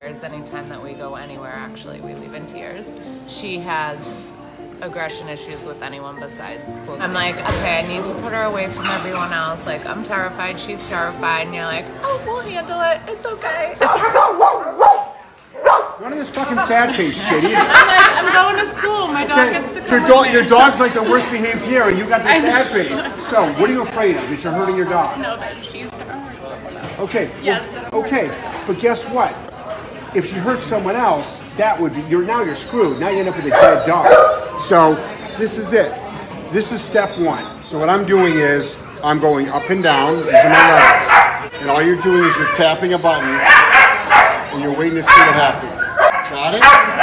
Anytime that we go anywhere, actually, we leave in tears. She has aggression issues with anyone besides close. I'm like, okay, I need to put her away from everyone else. Like, I'm terrified, she's terrified, and you're like, oh, we'll handle it, it's okay. None of this fucking sad face shit either. I'm going to school, my dog gets to come with me. Your dog's like the worst behaved here, and you got the sad face. So, what are you afraid of? That you're hurting your dog? No, that she's gonna hurt someone else. Okay. Yes. Okay, but guess what? If you hurt someone else, that would be, you're screwed. Now you end up with a dead dog. So this is it. This is step one. So what I'm doing is, I'm going up and down, these are my legs. And all you're doing is you're tapping a button, and you're waiting to see what happens. Got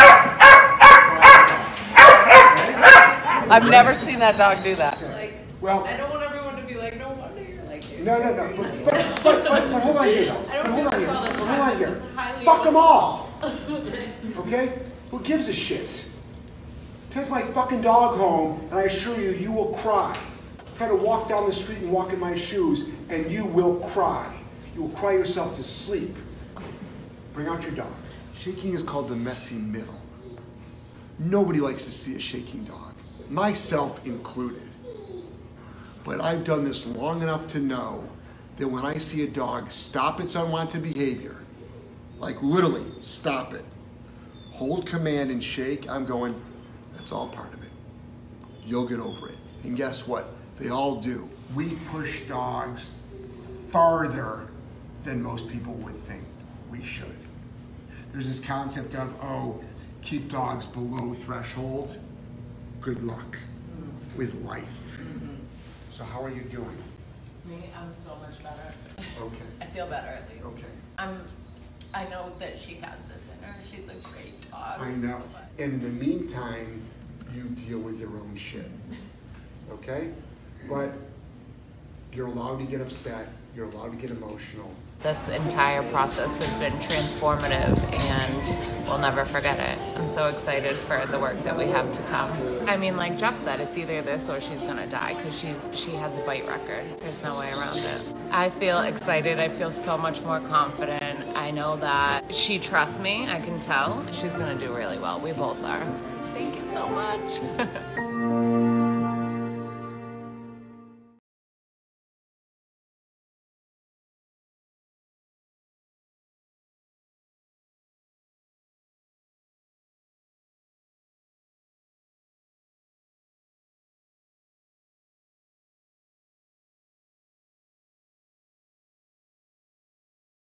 it? I've never seen that dog do that. Well, I don't want everyone to be like, no wonder you're like you. No. But hold on here. Hold on here. Fuck them all. Okay? Who gives a shit? Take my fucking dog home, and I assure you, you will cry. Try to walk down the street and walk in my shoes, and you will cry. You will cry yourself to sleep. Bring out your dog. Shaking is called the messy middle. Nobody likes to see a shaking dog, myself included. But I've done this long enough to know that when I see a dog stop its unwanted behavior, like literally stop it, hold command and shake, I'm going, that's all part of it. You'll get over it. And guess what? They all do. We push dogs farther than most people would think we should. There's this concept of, oh, keep dogs below threshold. Good luck with life. So how are you doing? Me, I'm so much better. Okay. I feel better at least. Okay. I know that she has this in her. She's a great dog. I know. And in the meantime, you deal with your own shit. Okay? But you're allowed to get upset. You're allowed to get emotional. This entire process has been transformative and we'll never forget it. I'm so excited for the work that we have to come. I mean, like Jeff said, it's either this or she's gonna die because she has a bite record. There's no way around it. I feel excited. I feel so much more confident. I know that she trusts me. I can tell. She's gonna do really well. We both are. Thank you so much.